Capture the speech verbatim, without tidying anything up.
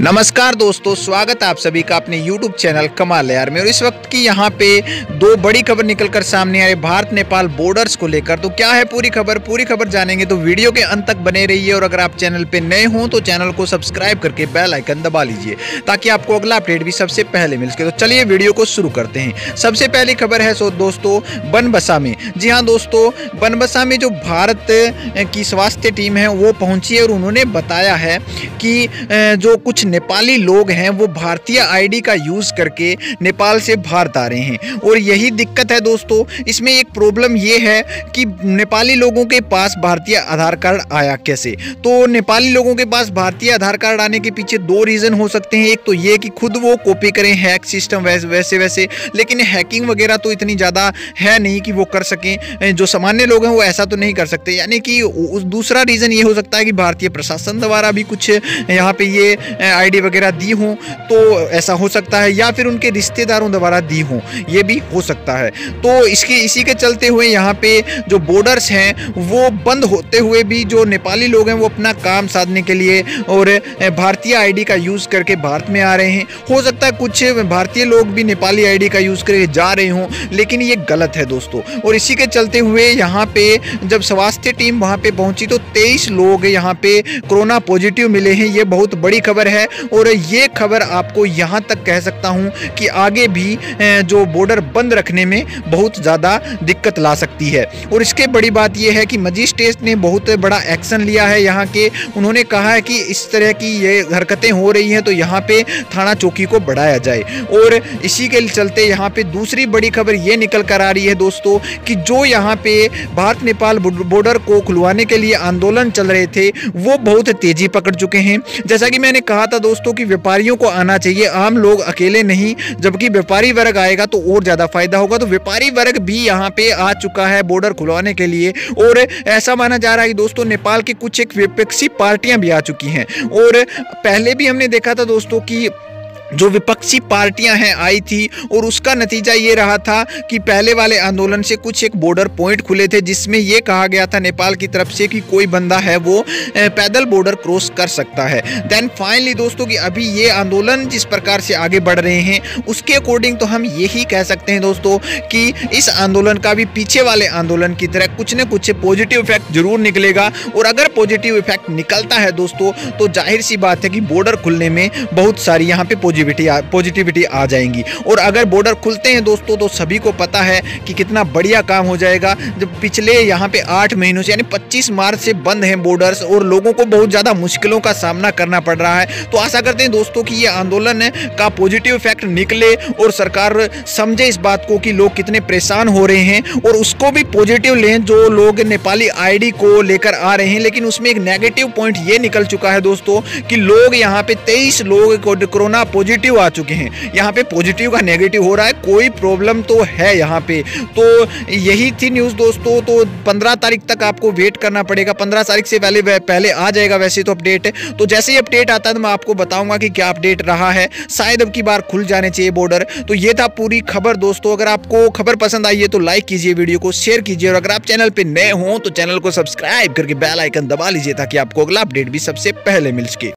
नमस्कार दोस्तों, स्वागत है आप सभी का अपने YouTube चैनल कमाल यार में। और इस वक्त की यहाँ पे दो बड़ी खबर निकलकर सामने आ रही है भारत नेपाल बॉर्डर्स को लेकर। तो क्या है पूरी खबर पूरी खबर जानेंगे, तो वीडियो के अंत तक बने रहिए। और अगर आप चैनल पे नए हों तो चैनल को सब्सक्राइब करके बेल आइकन दबा लीजिए ताकि आपको अगला अपडेट भी सबसे पहले मिल सके। तो चलिए वीडियो को शुरू करते हैं। सबसे पहली खबर है सो दोस्तों बनबसा में। जी हाँ दोस्तों, बनबसा में जो भारत की स्वास्थ्य टीम है वो पहुंची है और उन्होंने बताया है कि जो कुछ नेपाली लोग हैं वो भारतीय आईडी का यूज करके नेपाल से भारत आ रहे हैं। और यही दिक्कत है दोस्तों, इसमें एक प्रॉब्लम ये है कि नेपाली लोगों के पास भारतीय आधार कार्ड आया कैसे। तो नेपाली लोगों के पास भारतीय आधार कार्ड आने के पीछे दो रीजन हो सकते हैं। एक तो ये कि खुद वो कॉपी करें हैक सिस्टम वैसे वैसे वैसे लेकिन हैकिंग वगैरह तो इतनी ज़्यादा है नहीं कि वो कर सकें। जो सामान्य लोग हैं वो ऐसा तो नहीं कर सकते। यानी कि दूसरा रीज़न ये हो सकता है कि भारतीय प्रशासन द्वारा भी कुछ यहाँ पे ये आईडी वगैरह दी हो, तो ऐसा हो सकता है, या फिर उनके रिश्तेदारों द्वारा दी हो, ये भी हो सकता है। तो इसके इसी के चलते हुए यहाँ पे जो बॉर्डर्स हैं वो बंद होते हुए भी जो नेपाली लोग हैं वो अपना काम साधने के लिए और भारतीय आईडी का यूज़ करके भारत में आ रहे हैं। हो सकता है कुछ भारतीय लोग भी नेपाली आईडी का यूज़ करके जा रहे हों, लेकिन ये गलत है दोस्तों। और इसी के चलते हुए यहाँ पे जब स्वास्थ्य टीम वहाँ पे पहुँची तो तेईस लोग यहाँ पे कोरोना पॉजिटिव मिले हैं। ये बहुत बड़ी खबर है और ये खबर आपको यहाँ तक कह सकता हूँ कि आगे भी जो बॉर्डर बंद रखने में बहुत ज़्यादा दिक्कत ला सकती है। और इसके बड़ी बात यह है कि मजिस्ट्रेट ने बहुत बड़ा एक्शन लिया है यहाँ के। उन्होंने कहा है कि इस तरह की ये हरकतें हो रही हैं तो यहाँ पे थाना चौकी को बढ़ाया जाए। और इसी के चलते यहाँ पे दूसरी बड़ी खबर ये निकल कर आ रही है दोस्तों कि जो यहाँ पे भारत नेपाल बॉर्डर को खुलवाने के लिए आंदोलन चल रहे थे वो बहुत तेजी पकड़ चुके हैं। जैसा कि मैंने कहा था दोस्तों कि व्यापारियों को आना चाहिए, आम लोग अकेले नहीं, जबकि व्यापारी वर्ग आएगा तो और ज़्यादा फायदा होगा। तो व्यापारी वर्ग भी यहाँ पे आ चुका है बॉर्डर खुलवाने के लिए। और ऐसा माना जा रहा है कि दोस्तों नेपाल की कुछ एक विपक्षी पार्टियां भी आ चुकी हैं। और पहले भी हमने देखा था दोस्तों कि जो विपक्षी पार्टियां हैं आई थी और उसका नतीजा ये रहा था कि पहले वाले आंदोलन से कुछ एक बॉर्डर पॉइंट खुले थे जिसमें ये कहा गया था नेपाल की तरफ से कि कोई बंदा है वो पैदल बॉर्डर क्रॉस कर सकता है। देन फाइनली दोस्तों कि अभी ये आंदोलन जिस प्रकार से आगे बढ़ रहे हैं उसके अकॉर्डिंग तो हम यही कह सकते हैं दोस्तों कि इस आंदोलन का भी पीछे वाले आंदोलन की तरह कुछ न कुछ पॉजिटिव इफेक्ट जरूर निकलेगा। और अगर पॉजिटिव इफेक्ट निकलता है दोस्तों तो जाहिर सी बात है कि बॉर्डर खुलने में बहुत सारी यहाँ पे पॉजिटिविटी आ जाएंगी। और अगर बॉर्डर खुलते हैं दोस्तों तो सभी को पता है कि कितना बढ़िया काम हो जाएगा। जब पिछले यहाँ पे आठ महीनों से यानी पच्चीस मार्च से बंद हैं बॉर्डर्स और लोगों को बहुत ज़्यादा मुश्किलों का सामना करना पड़ रहा है। तो आशा करते हैं दोस्तों कि ये आंदोलन का पॉजिटिव इफेक्ट निकले और सरकार समझे इस बात को कि लोग कितने परेशान हो रहे हैं और उसको भी पॉजिटिव लें जो लोग नेपाली आईडी को लेकर आ रहे हैं। लेकिन उसमें एक नेगेटिव पॉइंट ये निकल चुका है दोस्तों कि लोग यहाँ पे तेईस लोग कोरोना पॉजिटिव आ चुके हैं। यहाँ पे पॉजिटिव का नेगेटिव हो रहा है, कोई प्रॉब्लम तो है यहाँ पे। तो यही थी न्यूज़ दोस्तों। तो पंद्रह तारीख तक आपको वेट करना पड़ेगा, पंद्रह तारीख से पहले पहले आ जाएगा वैसे तो अपडेट। तो जैसे ही अपडेट आता है तो मैं आपको बताऊंगा कि क्या अपडेट रहा है। शायद अब की बार खुल जाने चाहिए बॉर्डर। तो ये था पूरी खबर दोस्तों। अगर आपको खबर पसंद आई है तो लाइक कीजिए, वीडियो को शेयर कीजिए और अगर आप चैनल पे नए हों तो चैनल को सब्सक्राइब करके बेल आइकन दबा लीजिए ताकि आपको अगला अपडेट भी सबसे पहले मिल सके।